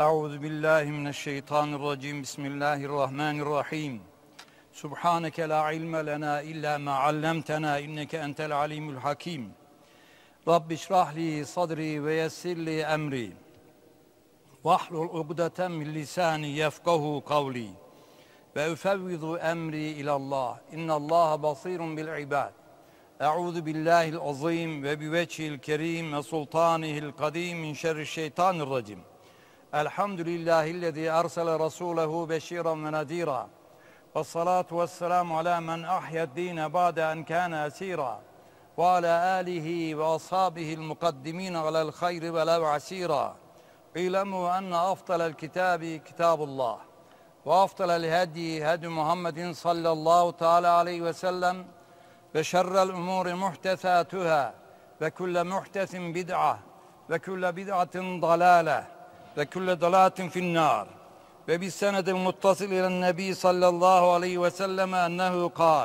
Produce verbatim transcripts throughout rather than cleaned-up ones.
Euzu billahi mineşşeytanirracim. Bismillahirrahmanirrahim. Subhaneke la ilme lena illa ma allamtena inneke entel alimul hakim. Rabbi şrah li sadri ve yessir li emri. Vahlul ugdeten min lisani yefkahu kavli. Ve ufevvidu emri ilallah. İnnallaha basirun bil ibad. Euzu billahil azim ve bi vecihil kerim ve sultanihil kadim min şerri'şşeytanirracim. Elhamdülillahillezî ersele rasûlehu beşîran ve nadîrâ. Vessalâtu vesselamu alâ men ahyad-dîne ba'de en kâne esîrâ. Ve alâ âlihi ve ashâbihil mukaddimîne alel hayri ve lev asîrâ. İlemû enne afdalel kitâbi kitâbullah. Ve afdalel hedî hedî Muhammedin sallallahu teâlâ aleyhi ve sellem. Ve şerrel umûri muhtesâtuhâ. Ve kulle muhtesin bid'a. Ve kulle bid'atin dalâle. Ve külle dalâtin finnâr. Ve bis senedil muttasil ilen nebi sallallahu aleyhi ve selleme ennehu kal.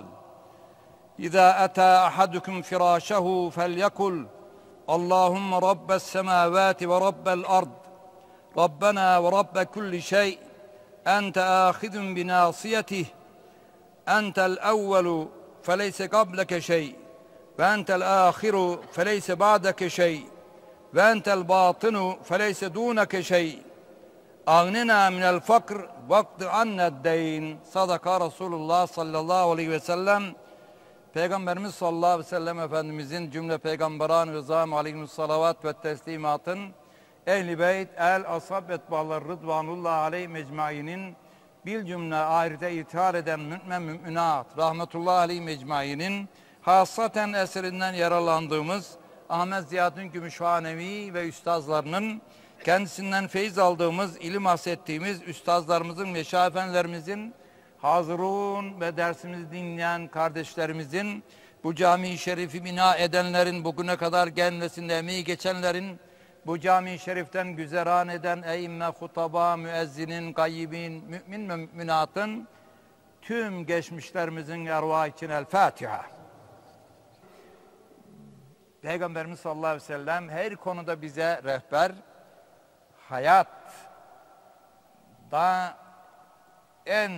İzâ etâ ahadukum firâşehu felyekul Allahümme rabbes semâvâti ve rabbel ard. Rabbena ve rabbe kulli şey. Ente âhidun binâsiyetih. Entel evvelu feleyse qableke şey. Ve entel âhiru feleyse ba'deke şey. Ve entel batinu feleyse dûneke şey. Agnena minel fakr vakti anneddeyn. Sadaka Resulullah sallallahu aleyhi ve sellem. Peygamberimiz sallallahu aleyhi ve sellem Efendimizin cümle peygamberan ve zâm aleyhimussalavat ve teslimatın ehl-i beyt, el ashab etbâlar rıdvanullah aleyhi mecmainin bil cümle ahirete ithal eden mü'min mü'minat rahmetullahi aleyhi mecmainin hasaten eserinden yaralandığımız Ahmet Ziyaddin Gümüşhanevi ve üstazlarının kendisinden feyiz aldığımız, ilim hassettiğimiz üstazlarımızın, meşayih efendilerimizin, hazırun ve dersimizi dinleyen kardeşlerimizin, bu cami-i şerifi bina edenlerin, bugüne kadar gelmesinde emeği geçenlerin, bu cami-i şeriften güzeran eden eyyime, hutaba, müezzinin, gayyibin, mümin ve müminatın, tüm geçmişlerimizin ervahı için El Fatiha. Peygamberimiz sallallahu aleyhi ve sellem her konuda bize rehber, hayat da en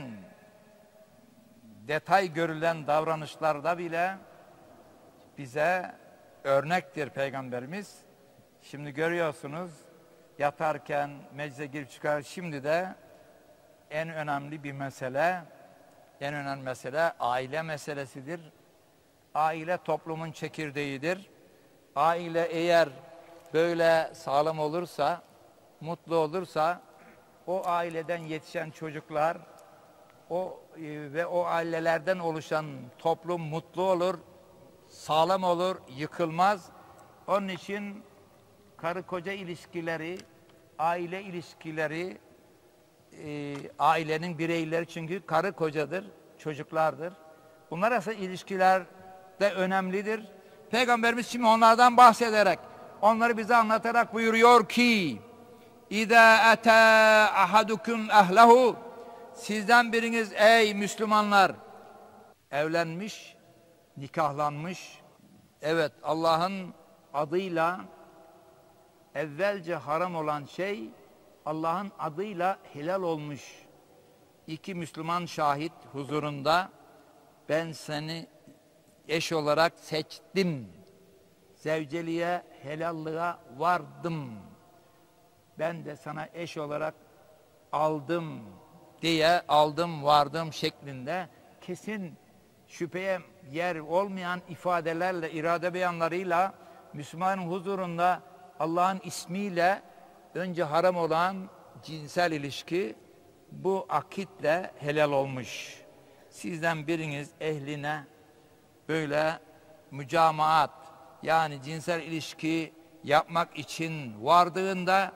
detay görülen davranışlarda bile bize örnektir Peygamberimiz. Şimdi görüyorsunuz yatarken meclise girip çıkar. Şimdi de en önemli bir mesele, en önemli mesele aile meselesidir. Aile toplumun çekirdeğidir. Aile eğer böyle sağlam olursa, mutlu olursa, o aileden yetişen çocuklar o e, ve o ailelerden oluşan toplum mutlu olur, sağlam olur, yıkılmaz. Onun için karı koca ilişkileri, aile ilişkileri, e, ailenin bireyleri çünkü karı kocadır, çocuklardır. Bunlar arasında ilişkiler de önemlidir. Peygamberimiz şimdi onlardan bahsederek, onları bize anlatarak buyuruyor ki İzâ etâ ahadukum ehlehu. Sizden biriniz ey Müslümanlar evlenmiş, nikahlanmış. Evet, Allah'ın adıyla evvelce haram olan şey Allah'ın adıyla helal olmuş. İki Müslüman şahit huzurunda ben seni eş olarak seçtim. Zevceliğe, helallığa vardım. Ben de sana eş olarak aldım diye aldım, vardım şeklinde kesin şüpheye yer olmayan ifadelerle, irade beyanlarıyla Müslümanın huzurunda Allah'ın ismiyle önce haram olan cinsel ilişki bu akitle helal olmuş. Sizden biriniz ehline böyle mücamaat yani cinsel ilişki yapmak için vardığında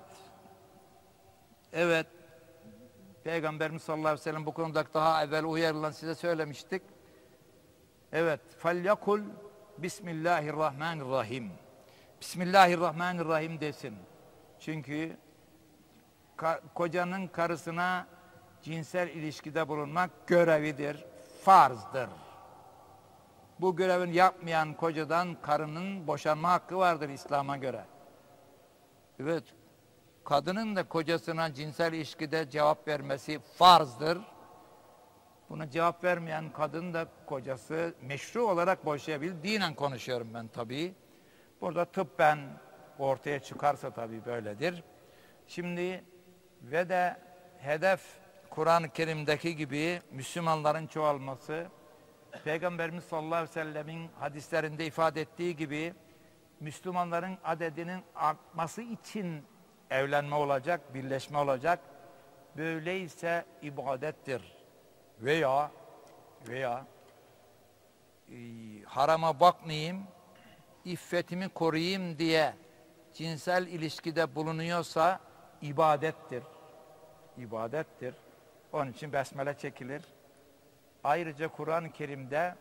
evet Peygamberimiz sallallahu aleyhi ve sellem bu konuda daha evvel uyarılan size söylemiştik. Evet, felyakul Bismillahirrahmanirrahim. Bismillahirrahmanirrahim desin. Çünkü ka kocanın karısına cinsel ilişkide bulunmak görevidir, farzdır. Bu görevini yapmayan kocadan karının boşanma hakkı vardır İslam'a göre. Evet, kadının da kocasına cinsel ilişkide cevap vermesi farzdır. Buna cevap vermeyen kadın da kocası meşru olarak boşayabilir. Dinen konuşuyorum ben tabii. Burada tıbben ortaya çıkarsa tabii böyledir. Şimdi ve de hedef Kur'an-ı Kerim'deki gibi Müslümanların çoğalması, Peygamberimiz sallallahu aleyhi ve sellemin hadislerinde ifade ettiği gibi Müslümanların adedinin artması için evlenme olacak, birleşme olacak. Böyleyse ibadettir. Veya veya e, harama bakmayayım, iffetimi koruyayım diye cinsel ilişkide bulunuyorsa ibadettir. İbadettir. Onun için besmele çekilir. Ayrıca Kur'an-ı Kerim'de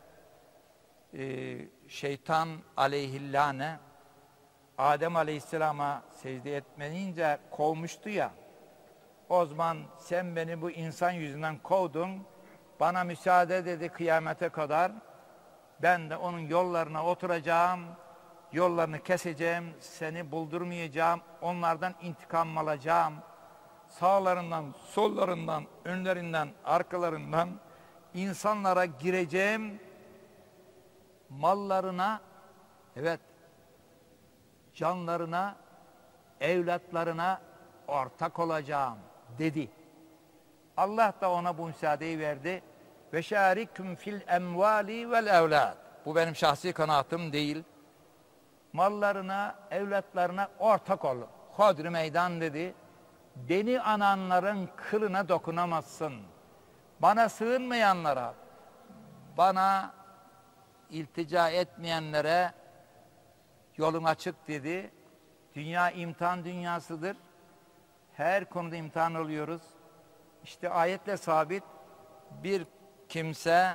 e, şeytan aleyhillâne Adem aleyhisselama secde etmeyince kovmuştu ya. O zaman sen beni bu insan yüzünden kovdun. Bana müsaade dedi kıyamete kadar. Ben de onun yollarına oturacağım. Yollarını keseceğim. Seni buldurmayacağım. Onlardan intikam alacağım. Sağlarından, sollarından, önlerinden, arkalarından insanlara gireceğim. Mallarına, evet, canlarına, evlatlarına ortak olacağım dedi. Allah da ona bu müsaadeyi verdi. Ve şarikum fil emvali vel evlad. Bu benim şahsi kanaatim değil. Mallarına, evlatlarına ortak ol. Hodri meydan dedi. Beni ananların kılına dokunamazsın. Bana sığınmayanlara, bana iltica etmeyenlere yolun açık dedi. Dünya imtihan dünyasıdır. Her konuda imtihan oluyoruz. İşte ayetle sabit bir kimse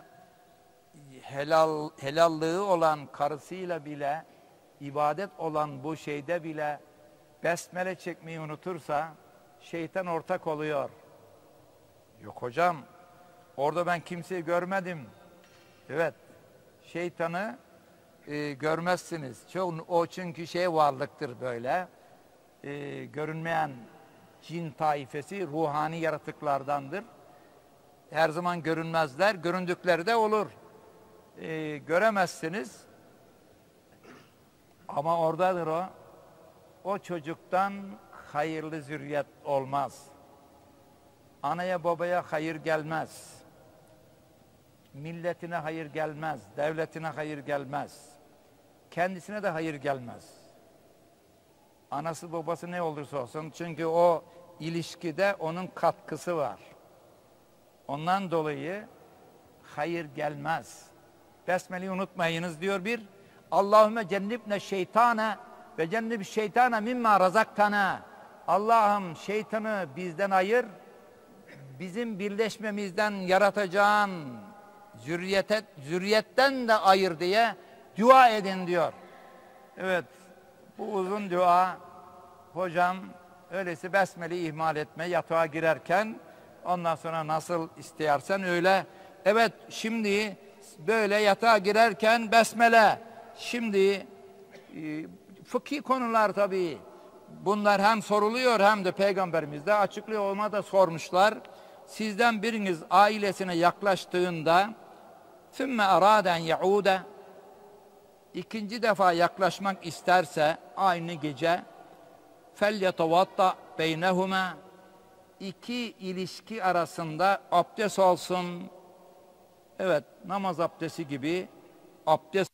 helal helallığı olan karısıyla bile ibadet olan bu şeyde bile besmele çekmeyi unutursa şeytan ortak oluyor. Yok hocam, orada ben kimseyi görmedim. Evet, şeytanı e, görmezsiniz. Çok, o çünkü şey varlıktır böyle. E, görünmeyen cin taifesi ruhani yaratıklardandır. Her zaman görünmezler, göründükleri de olur. E, göremezsiniz. Ama oradadır o. O çocuktan hayırlı zürriyet olmaz. Anaya babaya hayır gelmez. Milletine hayır gelmez. Devletine hayır gelmez. Kendisine de hayır gelmez. Anası babası ne olursa olsun. Çünkü o ilişkide onun katkısı var. Ondan dolayı hayır gelmez. Besmele'yi unutmayınız diyor bir. Allahümme cennibne şeytane ve cennib şeytane mimma razaktana. Allah'ım şeytanı bizden ayır. Bizim birleşmemizden yaratacağın zürriyete, zürriyetten de ayır diye dua edin diyor. Evet, bu uzun dua hocam, öyleyse besmeleyi ihmal etme, yatağa girerken ondan sonra nasıl istersen öyle. Evet, şimdi böyle yatağa girerken besmele. Şimdi e, fıkhi konular tabii. Bunlar hem soruluyor hem de Peygamberimiz de açıklıyor, ona da sormuşlar. Sizden biriniz ailesine yaklaştığında ثُمَّ اَرَادًا يَعُودَ ikinci defa yaklaşmak isterse aynı gece فَلْيَتَوَطَّ بَيْنَهُمَا iki ilişki arasında abdest olsun. Evet, namaz abdesti gibi abdest.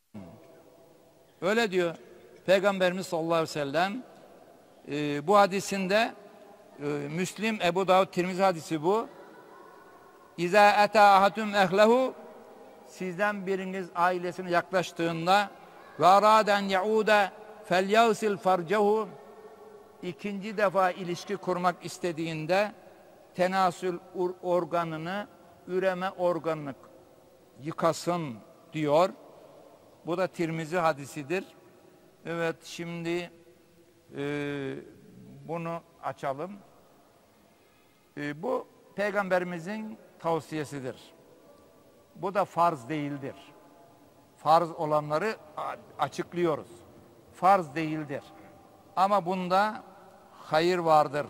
Öyle diyor Peygamberimiz sallallahu aleyhi ve sellem. Ee, bu hadisinde e, Müslim, Ebu Davud, Tirmizi hadisi bu. İza ata ahatum ehlehu, sizden biriniz ailesine yaklaştığında ve araden yauda felyavsil farcehu, ikinci defa ilişki kurmak istediğinde tenasül organını, üreme organını yıkasın diyor. Bu da Tirmizi hadisidir. Evet, şimdi e, bunu açalım. E, bu Peygamberimizin tavsiyesidir. Bu da farz değildir. Farz olanları açıklıyoruz. Farz değildir. Ama bunda hayır vardır.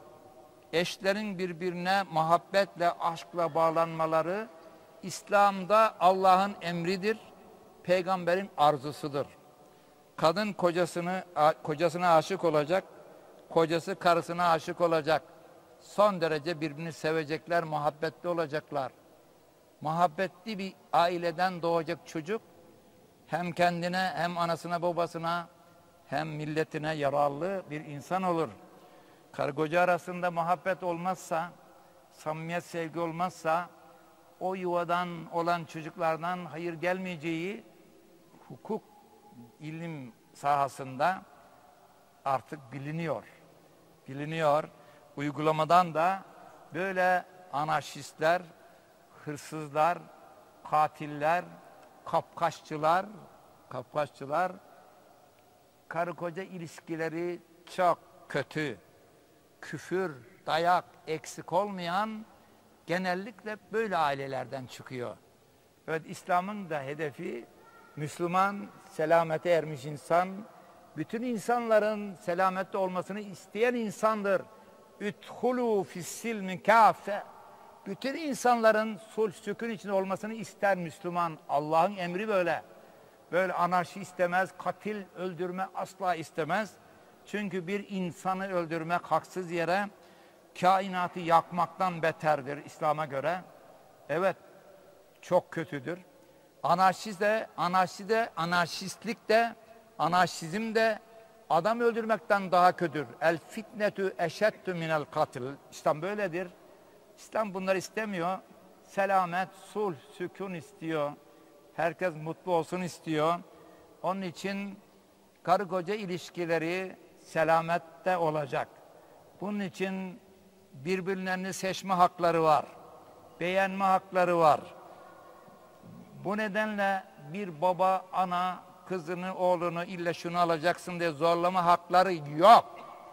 Eşlerin birbirine muhabbetle, aşkla bağlanmaları İslam'da Allah'ın emridir, peygamberin arzusudur. Kadın kocasını kocasına aşık olacak, kocası karısına aşık olacak. Son derece birbirini sevecekler, muhabbetli olacaklar. Muhabbetli bir aileden doğacak çocuk hem kendine hem anasına babasına hem milletine yararlı bir insan olur. Karı koca arasında muhabbet olmazsa, samimiyet, sevgi olmazsa o yuvadan olan çocuklardan hayır gelmeyeceği hukuk, ilim sahasında artık biliniyor. Biliniyor. Uygulamadan da böyle anarşistler, hırsızlar, katiller, kapkaççılar, kapkaççılar, karı koca ilişkileri çok kötü. Küfür, dayak eksik olmayan genellikle böyle ailelerden çıkıyor. Evet, İslam'ın da hedefi Müslüman, selamete ermiş insan, bütün insanların selamette olmasını isteyen insandır. Üdhulû fissilmi kâfe. Bütün insanların sulh sükun içinde olmasını ister Müslüman. Allah'ın emri böyle. Böyle anarşi istemez, katil öldürme asla istemez. Çünkü bir insanı öldürmek haksız yere kainatı yakmaktan beterdir İslam'a göre. Evet, çok kötüdür. Anarşist de, anarşi de, anarşistlik de, anarşizm de adam öldürmekten daha kötüdür. El fitnetü eşeddü minel katil. İslam böyledir. İslam bunları istemiyor. Selamet, sulh, sükun istiyor. Herkes mutlu olsun istiyor. Onun için karı koca ilişkileri selamette olacak. Bunun için birbirlerini seçme hakları var. Beğenme hakları var. Bu nedenle bir baba, ana, kızını, oğlunu illa şunu alacaksın diye zorlama hakları yok.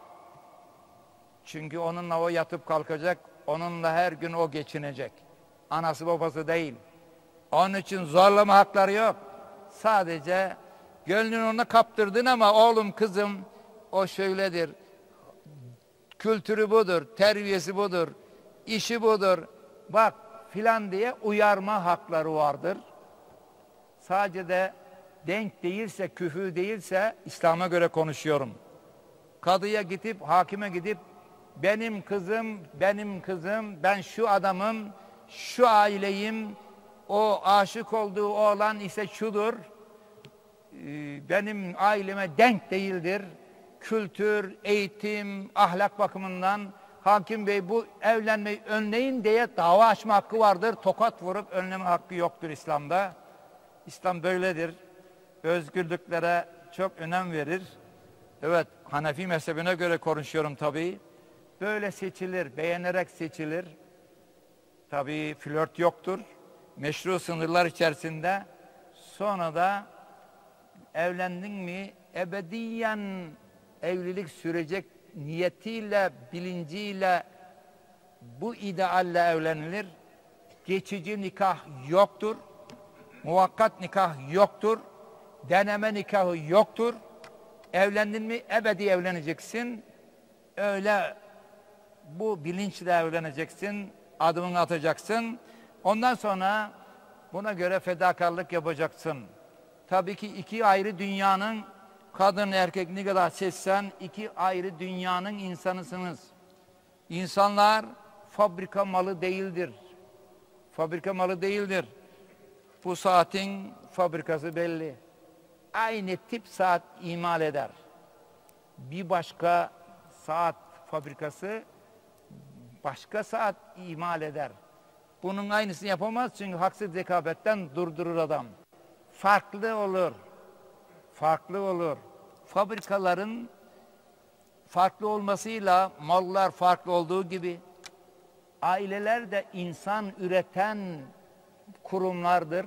Çünkü onunla o yatıp kalkacak, onunla her gün o geçinecek. Anası babası değil. Onun için zorlama hakları yok. Sadece gönlünü ona kaptırdın ama oğlum, kızım, o şöyledir. Kültürü budur, terbiyesi budur, işi budur. Bak filan diye uyarma hakları vardır. Sadece de denk değilse, küfür değilse, İslam'a göre konuşuyorum. Kadıya gidip, hakime gidip, benim kızım, benim kızım, ben şu adamım, şu aileyim, o aşık olduğu oğlan ise şudur, benim aileme denk değildir. Kültür, eğitim, ahlak bakımından hakim bey bu evlenmeyi önleyin diye dava açma hakkı vardır. Tokat vurup önleme hakkı yoktur İslam'da. İslam böyledir. Özgürlüklere çok önem verir. Evet, Hanefi mezhebine göre konuşuyorum tabii. Böyle seçilir, beğenerek seçilir. Tabii flört yoktur. Meşru sınırlar içerisinde. Sonra da evlendin mi ebediyen evlilik sürecek niyetiyle, bilinciyle, bu idealle evlenilir. Geçici nikah yoktur. Muvakkat nikah yoktur. Deneme nikahı yoktur. Evlendin mi ebedi evleneceksin. Öyle bu bilinçle evleneceksin. Adımını atacaksın. Ondan sonra buna göre fedakarlık yapacaksın. Tabii ki iki ayrı dünyanın, kadın erkek ne kadar seçsen, iki ayrı dünyanın insanısınız. İnsanlar fabrika malı değildir. Fabrika malı değildir. Bu saatin fabrikası belli. Aynı tip saat imal eder. Bir başka saat fabrikası başka saat imal eder. Bunun aynısını yapamaz çünkü haksız rekabetten durdurur adam. Farklı olur. Farklı olur. Fabrikaların farklı olmasıyla mallar farklı olduğu gibi aileler de insan üreten kurumlardır.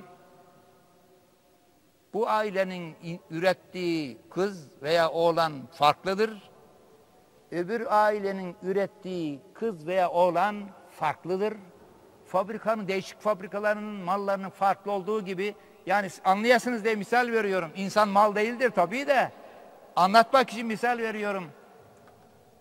Bu ailenin ürettiği kız veya oğlan farklıdır. Öbür ailenin ürettiği kız veya oğlan farklıdır. Fabrikanın, değişik fabrikalarının mallarının farklı olduğu gibi, yani anlayasınız diye misal veriyorum. İnsan mal değildir tabii de, anlatmak için misal veriyorum.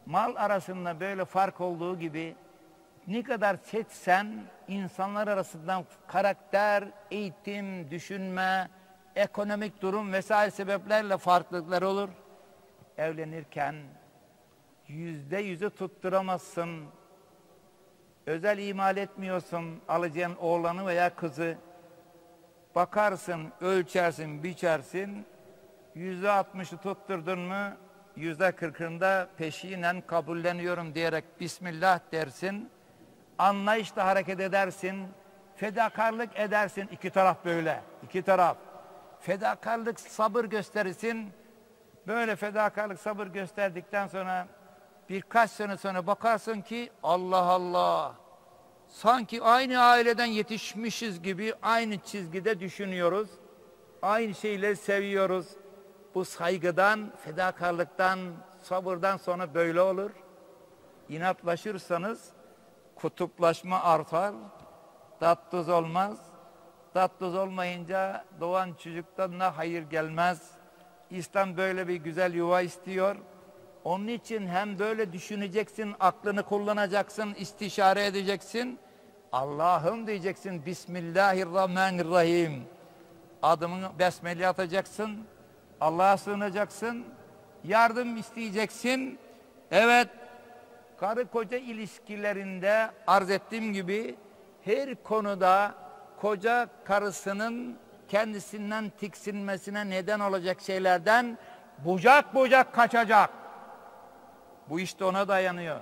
Mal arasında böyle fark olduğu gibi ne kadar seçsen insanlar arasından karakter, eğitim, düşünme, ekonomik durum vesaire sebeplerle farklılıklar olur. Evlenirken yüzde yüzü tutturamazsın. Özel imal etmiyorsun alacağın oğlanı veya kızı. Bakarsın, ölçersin, biçersin. Yüzde altmışı tutturdun mu, yüzde kırkında peşinen kabulleniyorum diyerek Bismillah dersin. Anlayışla hareket edersin. Fedakarlık edersin. İki taraf böyle. İki taraf. Fedakarlık, sabır gösterirsin. Böyle fedakarlık, sabır gösterdikten sonra birkaç sene sonra bakarsın ki Allah Allah, sanki aynı aileden yetişmişiz gibi aynı çizgide düşünüyoruz. Aynı şeyleri seviyoruz. Bu saygıdan, fedakarlıktan, sabırdan sonra böyle olur. İnatlaşırsanız kutuplaşma artar, tat tuz olmaz. Tat tuz olmayınca doğan çocuktan da hayır gelmez. İslam böyle bir güzel yuva istiyor. Onun için hem böyle düşüneceksin, aklını kullanacaksın, istişare edeceksin. Allah'ım diyeceksin, Bismillahirrahmanirrahim. Adımını besmele atacaksın. Allah'a sığınacaksın. Yardım isteyeceksin. Evet, karı koca ilişkilerinde arz ettiğim gibi her konuda koca karısının kendisinden tiksinmesine neden olacak şeylerden bucak bucak kaçacak. Bu işte ona dayanıyor.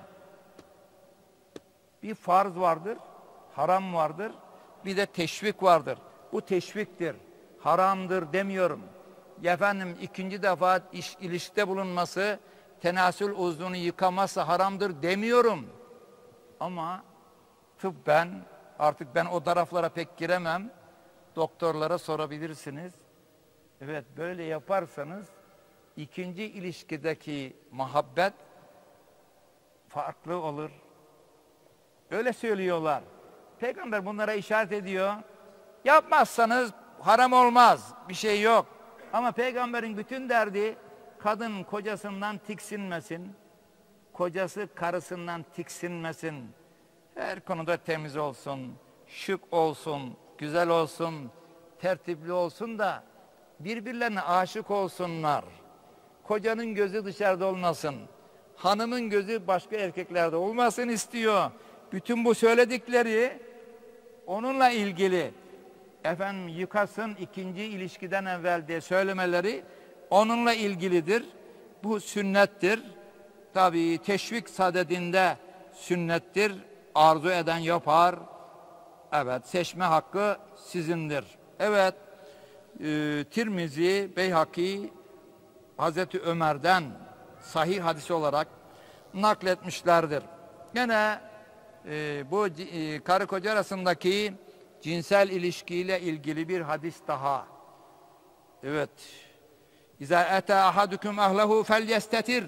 Bir farz vardır, haram vardır, bir de teşvik vardır. Bu teşviktir, haramdır demiyorum. Efendim ikinci defa iş, ilişkide bulunması, tenasül uzvunu yıkaması haramdır demiyorum. Ama tıbben, artık ben o taraflara pek giremem. Doktorlara sorabilirsiniz. Evet, böyle yaparsanız ikinci ilişkideki muhabbet farklı olur. Öyle söylüyorlar. Peygamber bunlara işaret ediyor. Yapmazsanız haram olmaz, bir şey yok. Ama peygamberin bütün derdi kadın kocasından tiksinmesin, kocası karısından tiksinmesin. Her konuda temiz olsun, şık olsun, güzel olsun, tertipli olsun da birbirlerine aşık olsunlar. Kocanın gözü dışarıda olmasın, hanımın gözü başka erkeklerde olmasın istiyor. Bütün bu söyledikleri onunla ilgili. Efendim yıkasın ikinci ilişkiden evvel diye söylemeleri onunla ilgilidir. Bu sünnettir. Tabii teşvik sadedinde sünnettir. Arzu eden yapar. Evet, seçme hakkı sizindir. Evet, e, Tirmizi, Beyhaki, Hazreti Ömer'den sahih hadisi olarak nakletmişlerdir. Gene e, bu e, karı koca arasındaki cinsel ilişkiyle ilgili bir hadis daha. Evet. İza ata ahadukum ahlehu felyestetir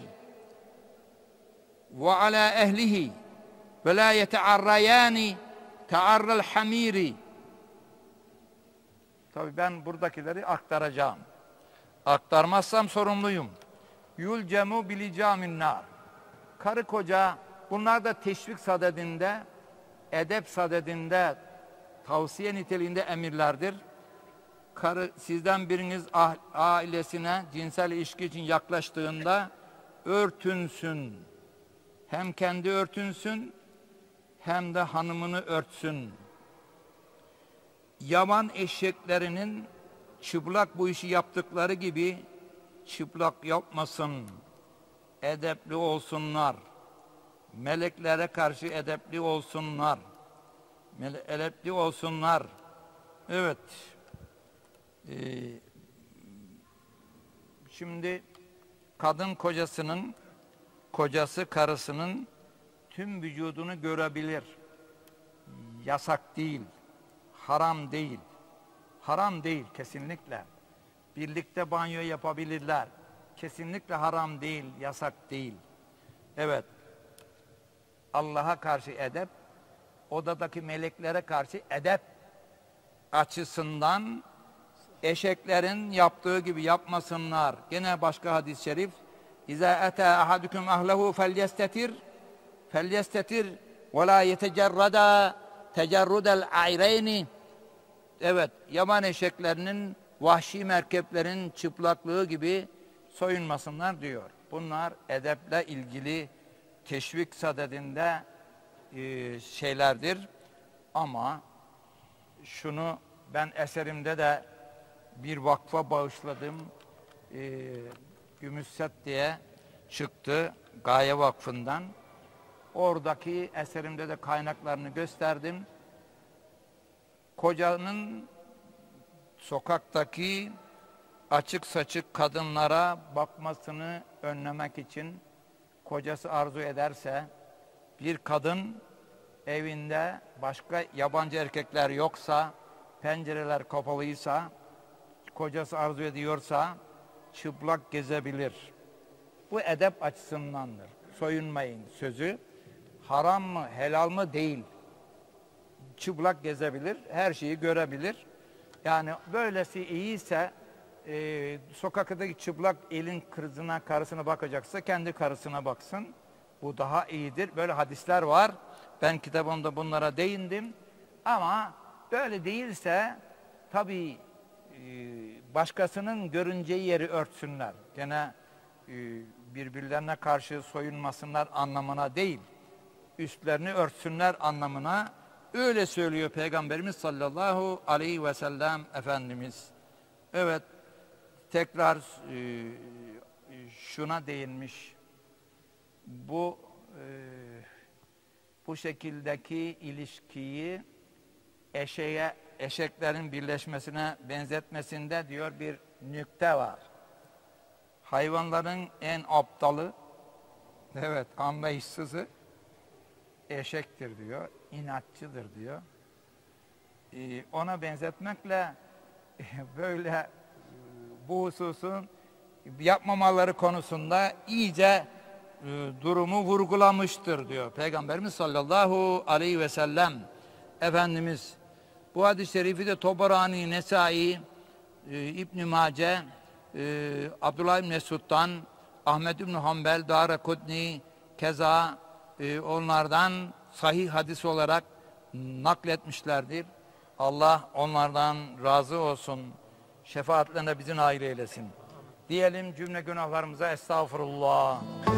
ve ala ehlihi ve la yetearrayani tearral hamiri. Tabii ben buradakileri aktaracağım. Aktarmazsam sorumluyum. Yulcemu bilicamin nar. Karı koca, bunlar da teşvik sadedinde, edep sadedinde, tavsiye niteliğinde emirlerdir. Karı, sizden biriniz ailesine cinsel ilişki için yaklaştığında örtünsün. Hem kendi örtünsün hem de hanımını örtsün. Yaman eşeklerinin çıplak bu işi yaptıkları gibi çıplak yapmasın. Edepli olsunlar. Meleklere karşı edepli olsunlar. Edepli olsunlar. Evet. Ee, şimdi kadın kocasının, kocası karısının tüm vücudunu görebilir. Yasak değil. Haram değil. Haram değil kesinlikle. Birlikte banyo yapabilirler. Kesinlikle haram değil, yasak değil. Evet. Allah'a karşı edep, odadaki meleklere karşı edep açısından eşeklerin yaptığı gibi yapmasınlar. Gene başka hadis-i şerif, İza ata ahadukum ahlehu felyestetir felyestetir ve la yetecerrada tecerrudel ayreyni. Evet, yaban eşeklerinin, vahşi merkeplerin çıplaklığı gibi soyunmasınlar diyor. Bunlar edeple ilgili teşvik sadedinde e, şeylerdir. Ama şunu ben eserimde de bir vakfa bağışladım. E, Gümüşset diye çıktı Gaye Vakfı'ndan. Oradaki eserimde de kaynaklarını gösterdim. Kocanın sokaktaki açık saçık kadınlara bakmasını önlemek için kocası arzu ederse, bir kadın evinde başka yabancı erkekler yoksa, pencereler kapalıysa, kocası arzu ediyorsa çıplak gezebilir. Bu edep açısındandır. Soyunmayın sözü haram mı helal mı değil. Çıplak gezebilir, her şeyi görebilir. Yani böylesi iyiyse e, sokaktaki çıplak elin kızına, karısına bakacaksa kendi karısına baksın. Bu daha iyidir. Böyle hadisler var. Ben kitabımda bunlara değindim. Ama böyle değilse tabii e, başkasının görüneceği yeri örtsünler. Gene e, birbirlerine karşı soyunmasınlar anlamına değil. Üstlerini örtsünler anlamına. Öyle söylüyor Peygamberimiz sallallahu aleyhi ve sellem Efendimiz. Evet, tekrar e, şuna değinmiş. Bu e, bu şekildeki ilişkiyi eşeğe, eşeklerin birleşmesine benzetmesinde diyor bir nükte var. Hayvanların en aptalı, evet, anlayışsızı eşektir diyor, inatçıdır diyor. Ee, ona benzetmekle böyle bu hususun yapmamaları konusunda iyice e, durumu vurgulamıştır diyor Peygamberimiz sallallahu aleyhi ve sellem Efendimiz. Bu hadis-i şerifi de Tobarani, Nesai, e, İbn-i Mace, e, Abdullah İbn Mesud'dan, Ahmed İbn Hanbel, Darakutni, keza e, onlardan sahih hadis olarak nakletmişlerdir. Allah onlardan razı olsun. Şefaatlerine bizi nail eylesin. Diyelim cümle günahlarımıza estağfurullah.